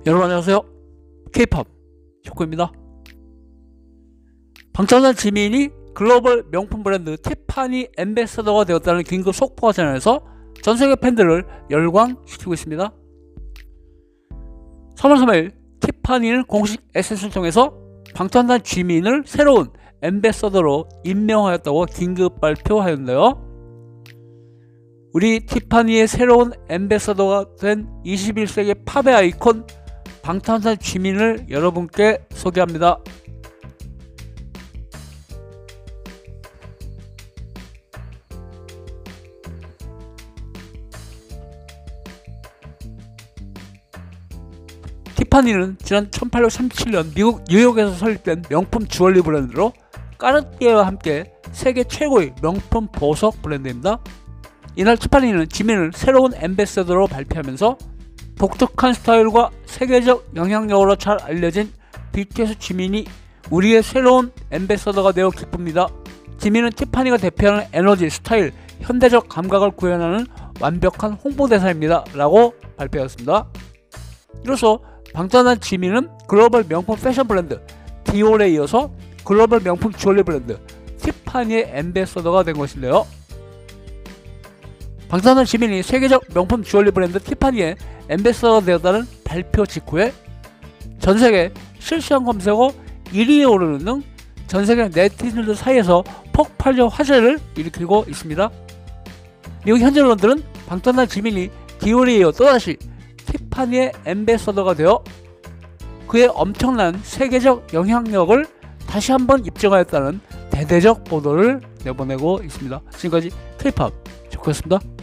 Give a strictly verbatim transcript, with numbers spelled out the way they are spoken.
여러분 안녕하세요. 케이팝 혁구입니다. 방탄소년단 지민이 글로벌 명품 브랜드 티파니 앰베서더가 되었다는 긴급 속보가 전해져서 전세계 팬들을 열광시키고 있습니다. 삼월 삼일 티파니는 공식 에스엔에스를 통해서 방탄소년단 지민을 새로운 앰베서더로 임명하였다고 긴급 발표하였는데요. 우리 티파니의 새로운 앰베서더가 된 이십일 세기 팝의 아이콘 방탄소년단 지민을 여러분께 소개합니다. 티파니는 지난 천팔백삼십칠 년 미국 뉴욕에서 설립된 명품 주얼리 브랜드로 까르띠에와 함께 세계 최고의 명품 보석 브랜드입니다. 이날 티파니는 지민을 새로운 앰베서더로 발표하면서 독특한 스타일과 세계적 영향력으로 잘 알려진 비티에스 지민이 우리의 새로운 앰베서더가 되어 기쁩니다. 지민은 티파니가 대표하는 에너지, 스타일, 현대적 감각을 구현하는 완벽한 홍보대사입니다 라고 발표했습니다. 이로써 방탄소년단 지민은 글로벌 명품 패션 브랜드 디올에 이어서 글로벌 명품 주얼리 브랜드 티파니의 앰베서더가 된 것인데요. 방탄소년단 지민이 세계적 명품 주얼리 브랜드 티파니의 앰베서더가 되었다는 발표 직후에 전세계 실시간 검색어 일 위에 오르는 등 전세계 네티즌들 사이에서 폭발적 화제를 일으키고 있습니다. 미국 현지 언론들은 방탄소년단 지민이 디올에 이어 또다시 티파니의 앰베서더가 되어 그의 엄청난 세계적 영향력을 다시 한번 입증하였다는 대대적 보도를 내보내고 있습니다. 지금까지 케이팝 혁구였습니다.